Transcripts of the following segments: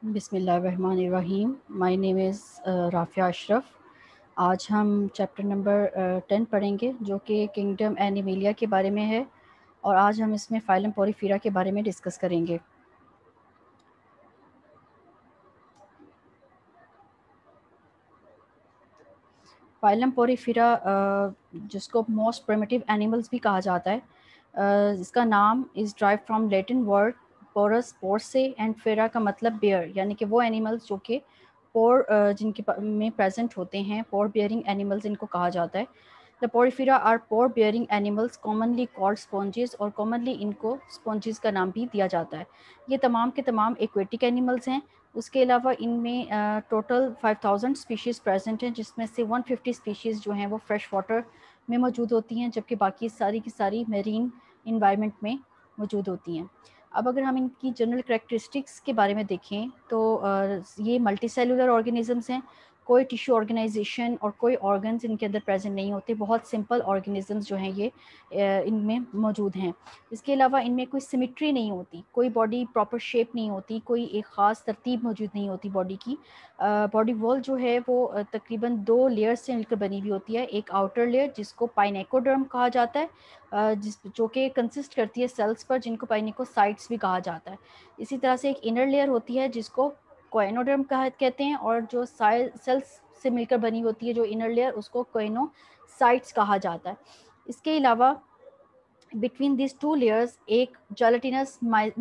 बिस्मिल्लाहिर्रहमानिर्रहीम। My name is Rafia Ashraf. आज हम चैप्टर नंबर 10 पढ़ेंगे जो कि किंगडम एनिमेलिया के बारे में है, और आज हम इसमें फ़ाइलम पोरीफेरा के बारे में डिस्कस करेंगे। फ़ाइलम पोरीफेरा जिसको मोस्ट प्रिमिटिव एनिमल्स भी कहा जाता है, इसका नाम is derived from Latin word porus, pore से, एंड फेरा का मतलब बेयर, यानी कि वो एनिमल्स जो कि पोर जिनके में प्रेजेंट होते हैं, पोर बियरिंग एनिमल्स इनको कहा जाता है। The porifera are pore bearing animals commonly called sponges, और कॉमनली इनको स्पॉन्जेस का नाम भी दिया जाता है। ये तमाम के तमाम एक्वेटिक एनिमल्स हैं। उसके अलावा इनमें टोटल 5000 स्पीशीज़ प्रेजेंट हैं, जिसमें से 150 स्पीशीज़ जो हैं वो फ्रेश वाटर में मौजूद होती हैं, जबकि बाकी सारी की सारी मेरीन इन्वायरमेंट में मौजूद होती हैं। अब अगर हम इनकी जनरल करैक्टरिस्टिक्स के बारे में देखें तो ये मल्टी सेलुलर ऑर्गेनिजम्स हैं। कोई टिश्यू ऑर्गेनाइजेशन और कोई ऑर्गन्स इनके अंदर प्रेजेंट नहीं होते। बहुत सिंपल ऑर्गेनिजम्स जो हैं ये इनमें मौजूद हैं। इसके अलावा इनमें कोई सिमिट्री नहीं होती, कोई बॉडी प्रॉपर शेप नहीं होती, कोई एक ख़ास तरतीब मौजूद नहीं होती बॉडी की। बॉडी वॉल जो है वो तकरीबन 2 लेयर्स से मिलकर बनी हुई होती है। एक आउटर लेयर जिसको पाइनेकोडर्म कहा जाता है, जो कि कंसिस्ट करती है सेल्स पर, जिनको पाइनेकोसाइट्स भी कहा जाता है। इसी तरह से एक इनर लेयर होती है जिसको कोएनोडर्म कहते हैं, और जो सेल्स से मिलकर बनी होती है जो इनर लेयर, उसको कोएनोसाइट्स कहा जाता है। इसके अलावा बिटवीन दिस टू लेयर्स एक जेलेटिनस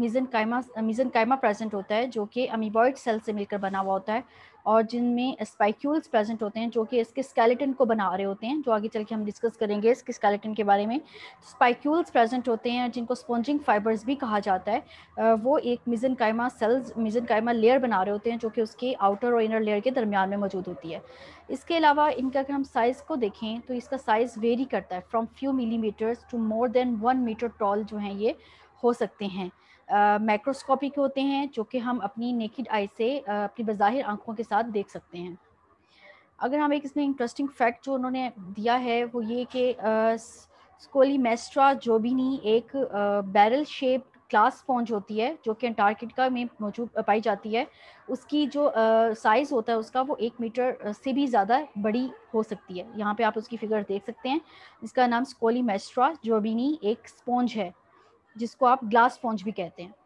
मीजेनकाइमा प्रेजेंट होता है, जो कि अमीबॉइड सेल से मिलकर बना हुआ होता है, और जिनमें स्पाइक्यूल्स प्रेजेंट होते हैं जो कि इसके स्केलेटन को बना रहे होते हैं, जो आगे चल के हम डिस्कस करेंगे इसके स्केलेटन के बारे में। स्पाइक्यूल्स प्रेजेंट होते हैं जिनको स्पॉन्जिंग फाइबर्स भी कहा जाता है। वो एक मीजेनकाइमा लेयर बना रहे होते हैं, जो कि उसके आउटर और इनर लेयर के दरमियान में मौजूद होती है। इसके अलावा इनका अगर हम साइज़ को देखें तो इसका साइज़ वेरी करता है, from few millimetres to more than 1 metre tall जो हैं ये हो सकते हैं। माइक्रोस्कोपिक होते हैं, जो कि हम अपनी नेकेड आई से अपनी बज़ाहिर आंखों के साथ देख सकते हैं। अगर हम एक इसमें इंटरेस्टिंग फैक्ट जो उन्होंने दिया है वो ये कि स्कोलीमेस्ट्रा जोबिनी एक बैरल शेप ग्लास स्पॉन्ज होती है, जो कि अंटार्कटिका में मौजूद पाई जाती है। उसकी जो साइज़ होता है उसका, वो 1 मीटर से भी ज़्यादा बड़ी हो सकती है। यहाँ पे आप उसकी फिगर देख सकते हैं। इसका नाम स्कोलीमेस्ट्रा जोबिनी एक स्पॉन्ज है, जिसको आप ग्लास स्पॉन्ज भी कहते हैं।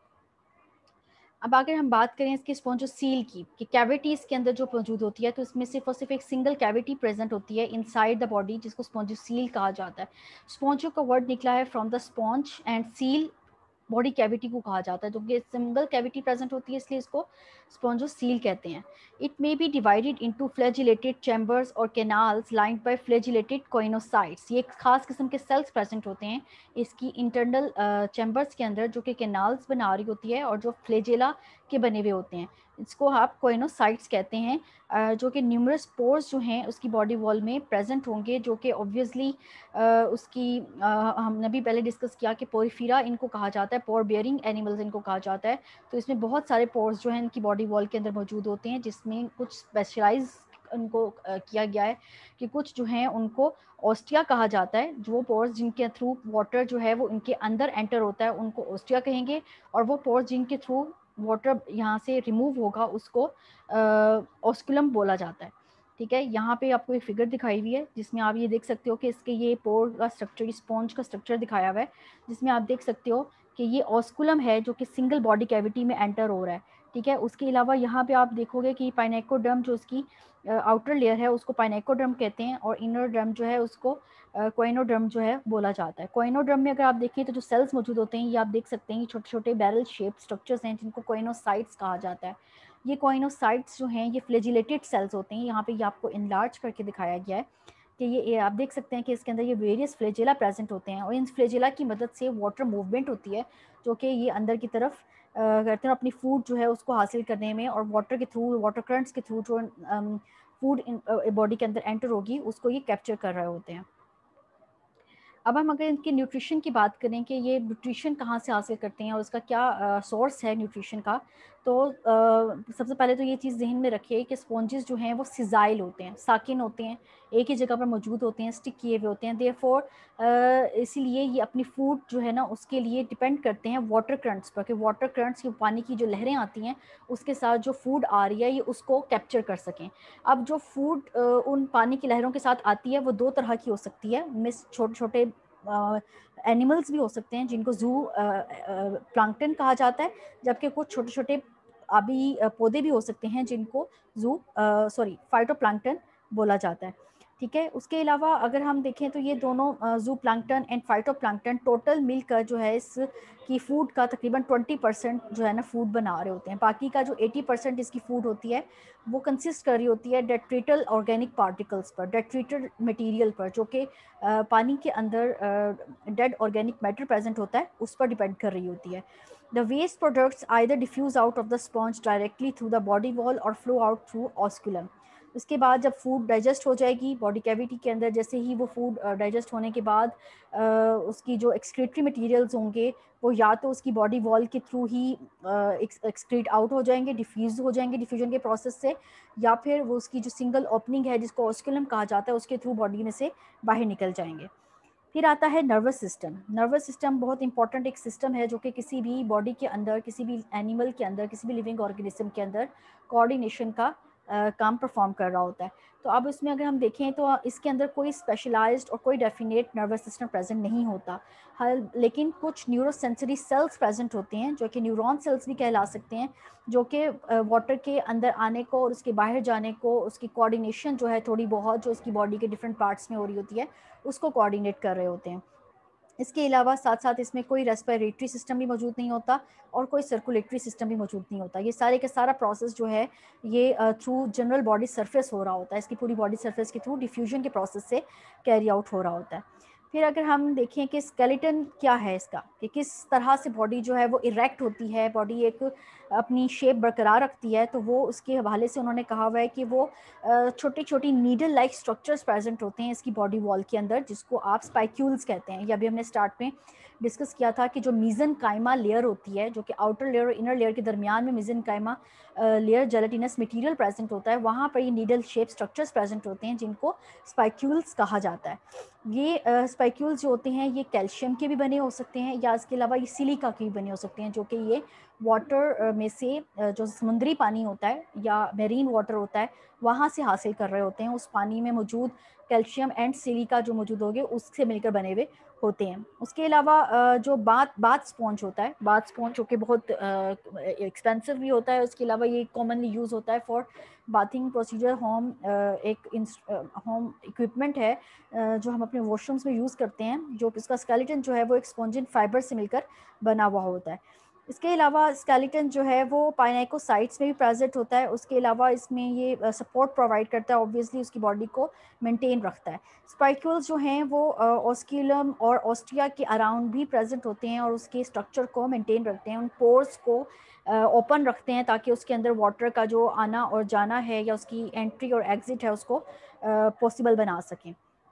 अब अगर हम बात करें इसके स्पॉन्जो सील की, कि कैविटी इसके अंदर जो मौजूद होती है, तो इसमें सिर्फ और सिर्फ एक सिंगल कैविटी प्रेजेंट होती है इनसाइड द बॉडी, जिसको स्पॉन्जो सील कहा जाता है। स्पॉन्जो का वर्ड निकला है from the sponge, and coel body cavity को कहा जाता है, जो कि सिंगल कैविटी प्रेजेंट होती है, इसलिए इसको स्पॉन्जोसील कहते हैं। It may be divided into flagellated chambers और canals lined by flagellated choanocytes. ये एक खास किस्म के सेल्स प्रेजेंट होते हैं इसकी इंटरनल चैम्बर्स के अंदर, जो कि कैनाल्स बना रही होती है और जो फ्लैजेला के बने हुए होते हैं। इसको आप कोइनोसाइट्स कहते हैं, जो कि न्यूमरस पोर्स जो हैं उसकी बॉडी वॉल में प्रेजेंट होंगे, जो कि ऑब्वियसली उसकी हमने भी पहले डिस्कस किया कि पोरीफेरा इनको कहा जाता है, पोर बियरिंग एनिमल्स इनको कहा जाता है। तो इसमें बहुत सारे पोर्स जो हैं इनकी बॉडी वॉल के अंदर मौजूद होते हैं, जिसमें कुछ स्पेशलाइज उनको किया गया है कि कुछ जो हैं उनको ऑस्टिया कहा जाता है। जो पोर्स जिनके थ्रू वाटर जो है वो इनके अंदर एंटर होता है, उनको ऑस्टिया कहेंगे, और वो पोर्स जिनके थ्रू वाटर यहाँ से रिमूव होगा उसको ऑस्कुलम बोला जाता है। ठीक है, यहाँ पे आपको एक फिगर दिखाई हुई है जिसमें आप ये देख सकते हो कि इसके ये पोर का स्ट्रक्चर, स्पॉन्ज का स्ट्रक्चर दिखाया हुआ है, जिसमें आप देख सकते हो कि ये ऑस्कुलम है जो कि सिंगल बॉडी कैविटी में एंटर हो रहा है। ठीक है, उसके अलावा यहाँ पे आप देखोगे कि पाइनेकोडर्म जो उसकी आउटर लेयर है उसको पाइनेकोडर्म कहते हैं, और इनर ड्रम जो है उसको कोइनोडर्म जो है बोला जाता है। कोइनोडर्म में अगर आप देखें तो जो सेल्स मौजूद होते हैं ये आप देख सकते हैं, छोटे छोटे बैरल शेप स्ट्रक्चर्स हैं जिनको कोइनोसाइट्स कहा जाता है। ये कोइनोसाइट्स जो हैं ये फ्लैजिलेटेड सेल्स होते हैं। यहाँ पे ये आपको इनलार्ज करके दिखाया गया है कि ये आप देख सकते हैं कि इसके अंदर ये वेरियस फ्लैजेला प्रेजेंट होते हैं, और इन फ्लैजेला की मदद से वाटर मूवमेंट होती है, जो कि ये अंदर की तरफ करते हैं अपनी फूड जो है उसको हासिल करने में, और वाटर के थ्रू, वाटर करंट्स के थ्रू जो फूड बॉडी के अंदर एंटर होगी उसको ये कैप्चर कर रहे होते हैं। अब हम अगर इनके न्यूट्रिशन की बात करें कि ये न्यूट्रिशन कहाँ से हासिल करते हैं और उसका क्या सोर्स है न्यूट्रिशन का, तो सबसे पहले तो ये चीज़ ज़हन में रखिए कि स्पॉन्जेस जो हैं वो सिजाइल होते हैं, साकिन होते हैं, एक ही जगह पर मौजूद होते हैं, स्टिक किए हुए होते हैं। देयरफॉर इसीलिए ये अपनी फूड जो है ना उसके लिए डिपेंड करते हैं वाटर करंट्स पर, कि वाटर करंट्स की पानी की जो लहरें आती हैं उसके साथ जो फूड आ रही है ये उसको कैप्चर कर सकें। अब जो फूड उन पानी की लहरों के साथ आती है वो दो तरह की हो सकती है, मिस छोटे छोटे एनिमल्स भी हो सकते हैं जिनको जू प्लांक्टन कहा जाता है, जबकि कुछ छोटे छोटे आबी पौधे भी हो सकते हैं जिनको जू फाइटोप्लैंक्टन बोला जाता है। ठीक है, उसके अलावा अगर हम देखें तो ये दोनों जू प्लांक्टन एंड फाइटोप्लैंक्टन टोटल मिलकर जो है इस की फूड का तकरीबन 20% जो है ना फूड बना रहे होते हैं। बाकी का जो 80% इसकी फूड होती है वो कंसिस्ट कर रही होती है डेट्रीटल ऑर्गेनिक पार्टिकल्स पर, डेट्रीटल मटेरियल पर, जो कि पानी के अंदर डेड ऑर्गेनिक मैटर प्रेजेंट होता है उस पर डिपेंड कर रही होती है। The waste products either diffuse out of the sponge directly through the body wall और फ्लो आउट थ्रू ऑस्कुलम। उसके बाद जब फूड डाइजेस्ट हो जाएगी बॉडी कैविटी के अंदर, जैसे ही वो फूड डाइजेस्ट होने के बाद उसकी जो एक्सक्रीटरी मटेरियल्स होंगे वो या तो उसकी बॉडी वॉल के थ्रू ही एक्सक्रीट आउट हो जाएंगे, डिफ्यूज हो जाएंगे डिफ्यूजन के प्रोसेस से, या फिर वो उसकी जो सिंगल ओपनिंग है जिसको ऑस्कुलम कहा जाता है उसके थ्रू बॉडी में से बाहर निकल जाएंगे। फिर आता है नर्वस सिस्टम। नर्वस सिस्टम बहुत इंपॉर्टेंट एक सिस्टम है जो कि किसी भी बॉडी के अंदर, किसी भी एनिमल के अंदर, किसी भी लिविंग ऑर्गेनिज्म के अंदर कोऑर्डिनेशन का काम परफॉर्म कर रहा होता है। तो अब इसमें अगर हम देखें तो इसके अंदर कोई स्पेशलाइज्ड और कोई डेफिनेट नर्वस सिस्टम प्रेजेंट नहीं होता, हर लेकिन कुछ न्यूरोसेंसरी सेल्स प्रेजेंट होते हैं जो कि न्यूरॉन सेल्स भी कहला सकते हैं, जो कि वाटर के अंदर आने को और उसके बाहर जाने को, उसकी कोऑर्डिनेशन जो है थोड़ी बहुत जो उसकी बॉडी के डिफरेंट पार्ट्स में हो रही होती है उसको कोऑर्डिनेट कर रहे होते हैं। इसके अलावा साथ साथ इसमें कोई रेस्पिरेटरी सिस्टम भी मौजूद नहीं होता और कोई सर्कुलेटरी सिस्टम भी मौजूद नहीं होता। ये सारे का सारा प्रोसेस जो है ये थ्रू जनरल बॉडी सरफेस हो रहा होता है, इसकी पूरी बॉडी सरफेस के थ्रू डिफ्यूजन के प्रोसेस से कैरी आउट हो रहा होता है। फिर अगर हम देखें कि स्केलेटन क्या है इसका, कि किस तरह से बॉडी जो है वो इरेक्ट होती है, बॉडी एक अपनी शेप बरकरार रखती है, तो वो उसके हवाले से उन्होंने कहा हुआ है कि वो छोटी छोटी नीडल लाइक स्ट्रक्चर्स प्रेजेंट होते हैं इसकी बॉडी वॉल के अंदर, जिसको आप स्पाइक्यूल्स कहते हैं। ये अभी हमने स्टार्ट में डिस्कस किया था कि जो मीजन कायमा लेयर होती है, जो कि आउटर लेयर और इनर लेयर के दरमियान में मीजन कायमा लेयर जेलेटिनस मटेरियल प्रेजेंट होता है, वहाँ पर ये नीडल शेप स्ट्रक्चर्स प्रेजेंट होते हैं जिनको स्पाइक्यूल्स कहा जाता है। ये स्पाइक्यूल्स जो होते हैं ये कैल्शियम के भी बने हो सकते हैं या इसके अलावा ये सिलिका के भी बने हो सकते हैं, जो कि ये वाटर में से जो समुद्री पानी होता है या मेरीन वाटर होता है वहाँ से हासिल कर रहे होते हैं। उस पानी में मौजूद कैल्शियम एंड सिलिका जो मौजूद होंगे उससे मिलकर बने हुए होते हैं। उसके अलावा जो बाथ स्पॉन्ज होता है, बाथ स्पॉन्ज जो कि बहुत एक्सपेंसिव भी होता है, उसके अलावा ये कॉमनली यूज़ होता है फॉर बाथिंग प्रोसीजर। होम एक होम इक्विपमेंट है जो हम अपने वॉशरूम्स में यूज़ करते हैं, जो इसका स्केलेटन जो है वो एक स्पॉन्जिन फाइबर से मिलकर बना हुआ होता है। इसके अलावा स्केलेटन जो है वो पाइनेकोसाइट्स में भी प्रेजेंट होता है। उसके अलावा इसमें ये सपोर्ट प्रोवाइड करता है, ऑब्वियसली उसकी बॉडी को मेंटेन रखता है। स्पाइक्यूल्स जो हैं वो ऑस्क्यूलम और ऑस्टिया के अराउंड भी प्रेजेंट होते हैं और उसके स्ट्रक्चर को मेंटेन रखते हैं, उन पोर्स को ओपन रखते हैं ताकि उसके अंदर वाटर का जो आना और जाना है या उसकी एंट्री और एग्जिट है उसको पॉसिबल बना सकें।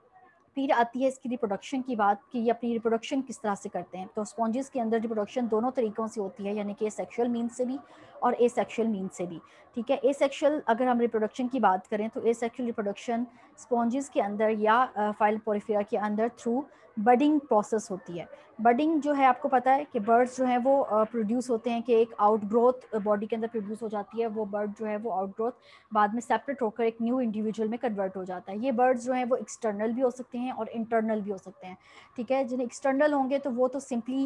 फिर आती है इसकी रिप्रोडक्शन की बात कि ये अपनी रिप्रोडक्शन किस तरह से करते हैं। तो स्पॉन्जेस के अंदर रिप्रोडक्शन दोनों तरीक़ों से होती है, यानी कि सेक्सुअल मीन्स से भी और एसेक्सुअल मीन्स से भी। ठीक है, एसेक्सुअल अगर हम रिप्रोडक्शन की बात करें तो एसेक्सुअल रिप्रोडक्शन स्पॉन्जेस के अंदर या फाइलोपोरिफेरा के अंदर थ्रू बडिंग प्रोसेस होती है। बडिंग जो है आपको पता है कि बर्ड्स जो हैं वो प्रोड्यूस होते हैं, कि एक आउटग्रोथ बॉडी के अंदर प्रोड्यूस हो जाती है, वो बर्ड जो है वो आउटग्रोथ बाद में सेपरेट होकर एक न्यू इंडिविजुअल में कन्वर्ट हो जाता है। ये बर्ड्स जो हैं वो एक्सटर्नल भी हो सकते हैं और इंटरनल भी हो सकते हैं। ठीक है, जिन्हें एक्सटर्नल होंगे तो वो तो सिंपली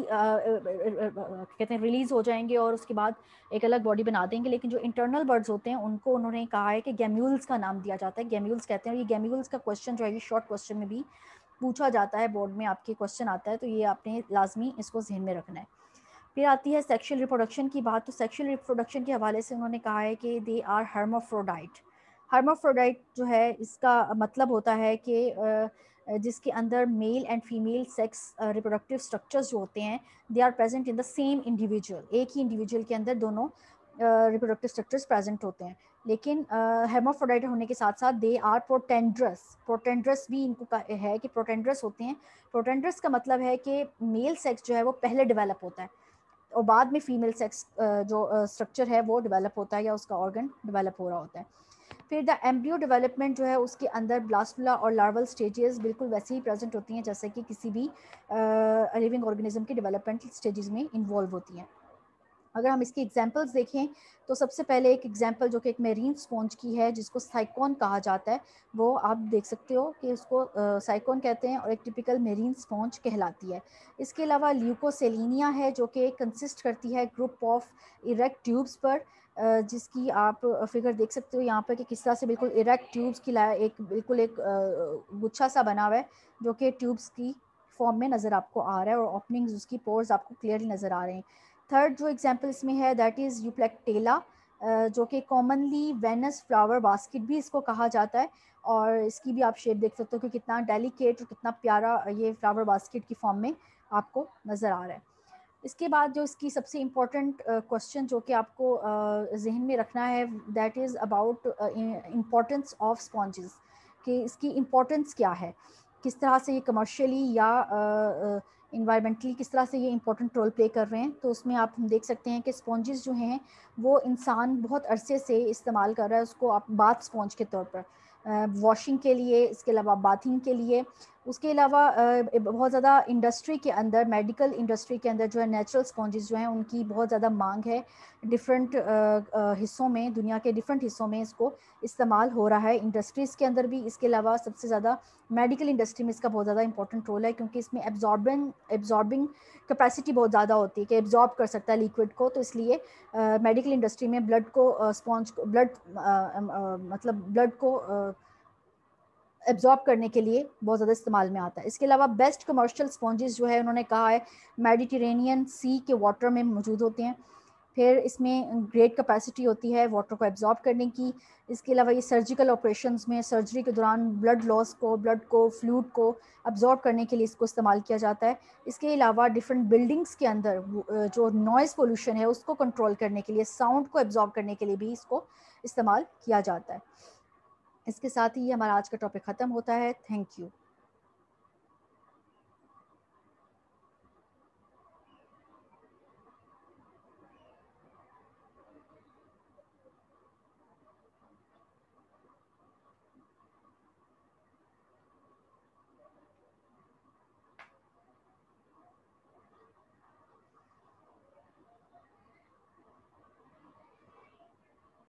कहते हैं रिलीज हो जाएंगे और उसके बाद एक अलग बॉडी बना देंगे, लेकिन जो इंटरनल बर्ड्स होते हैं उनको उन्होंने कहा है कि गैम्यूल्स का नाम दिया जाता है, गैम्यूल्स कहते हैं। और ये गैम्यूल्स का क्वेश्चन जो है ये शॉर्ट क्वेश्चन में भी पूछा जाता है, बोर्ड में आपके क्वेश्चन आता है, तो ये आपने लाजमी इसको जहन में रखना है। फिर आती है सेक्सुअल रिप्रोडक्शन की बात। तो सेक्सुअल रिप्रोडक्शन के हवाले से उन्होंने कहा है कि दे आर हर्माफ्रोडाइट। हर्माफ्रोडाइट जो है इसका मतलब होता है कि जिसके अंदर male and female sex reproductive structures जो होते हैं they are present in the same individual, एक ही इंडिविजुअल के अंदर दोनों रिप्रोडक्टिव स्ट्रक्चर्स प्रेजेंट होते हैं। लेकिन हेर्माफ्रोडाइट होने के साथ साथ दे आर प्रोटेंड्रस। प्रोटेंड्रस भी इनको है कि प्रोटेंड्रस होते हैं। प्रोटेंड्रस का मतलब है कि मेल सेक्स जो है वो पहले डेवलप होता है और बाद में फीमेल सेक्स जो स्ट्रक्चर है वो डेवलप होता है या उसका ऑर्गन डेवलप हो रहा होता है। फिर द एम्ब्रियो डेवलपमेंट जो है उसके अंदर ब्लास्टुला और लार्वल स्टेजेस बिल्कुल वैसे ही प्रेजेंट होती हैं जैसे कि किसी भी लिविंग ऑर्गेनिज्म की डेवलपमेंटल स्टेजेस में इन्वॉल्व होती हैं। अगर हम इसकी एग्जांपल्स देखें तो सबसे पहले एक एग्जांपल जो कि एक मेरीन स्पॉन्ज की है जिसको साइकोन कहा जाता है, वो आप देख सकते हो कि उसको साइकोन कहते हैं और एक टिपिकल मेरीन स्पॉन्ज कहलाती है। इसके अलावा ल्यूकोसेलिनिया है जो कि कंसिस्ट करती है ग्रुप ऑफ इरेक्ट ट्यूब्स पर, जिसकी आप फिगर देख सकते हो यहाँ पर कि किस तरह से बिल्कुल इरेक्ट ट्यूब्स की एक बिल्कुल एक गुच्छा सा बना हुआ है जो कि ट्यूब्स की फॉर्म में नज़र आपको आ रहा है और ओपनिंग्स उसकी पोर्स आपको क्लियरली नज़र आ रहे हैं। थर्ड जो एग्जाम्पल इसमें है दैट इज़ यूप्लेक्टेला, जो कि कॉमनली वेनस फ्लावर बास्केट भी इसको कहा जाता है और इसकी भी आप शेप देख सकते हो कि कितना डेलिकेट और कितना प्यारा ये फ्लावर बास्केट की फॉर्म में आपको नज़र आ रहा है। इसके बाद जो इसकी सबसे इम्पोर्टेंट क्वेश्चन जो कि आपको जहन में रखना है that is about importance of sponges, कि इसकी इम्पोर्टेंस क्या है, किस तरह से ये कमर्शियली या इन्वायरमेंटली किस तरह से ये इंपॉर्टेंट रोल प्ले कर रहे हैं। तो उसमें आप देख सकते हैं कि स्पॉन्जेस जो हैं वो इंसान बहुत अरसे से इस्तेमाल कर रहा है उसको, आप बाथ स्पॉन्ज के तौर पर वॉशिंग के लिए, इसके अलावा बाथिंग के लिए। उसके अलावा बहुत ज़्यादा इंडस्ट्री के अंदर, मेडिकल इंडस्ट्री के अंदर जो है नेचुरल स्पॉन्जेस जो हैं उनकी बहुत ज़्यादा मांग है। डिफरेंट हिस्सों में, दुनिया के डिफरेंट हिस्सों में इसको इस्तेमाल हो रहा है इंडस्ट्रीज़ के अंदर भी। इसके अलावा सबसे ज़्यादा मेडिकल इंडस्ट्री में इसका बहुत ज़्यादा इंपॉर्टेंट रोल है क्योंकि इसमें एब्जॉर्बिंग कैपेसिटी बहुत ज़्यादा होती है कि एब्जॉर्ब कर सकता है लिक्विड को। तो इसलिए मेडिकल इंडस्ट्री में ब्लड को स्पॉन्ज ब्लड मतलब ब्लड को एब्जॉर्ब करने के लिए बहुत ज़्यादा इस्तेमाल में आता है। इसके अलावा बेस्ट कमर्शियल स्पॉन्जेस जो है उन्होंने कहा है मेडिटेरेनियन सी के वाटर में मौजूद होते हैं। फिर इसमें ग्रेट कैपेसिटी होती है वाटर को एब्जॉर्ब करने की। इसके अलावा ये सर्जिकल ऑपरेशंस में सर्जरी के दौरान ब्लड लॉस को, ब्लड को, फ्लूइड को अब्जॉर्ब करने के लिए इसको इस्तेमाल किया जाता है। इसके अलावा डिफरेंट बिल्डिंग्स के अंदर जो नॉइज़ पोल्यूशन है उसको कंट्रोल करने के लिए, साउंड को एब्जॉर्ब करने के लिए भी इसको इस्तेमाल किया जाता है। इसके साथ ही हमारा आज का टॉपिक ख़त्म होता है। Thank you.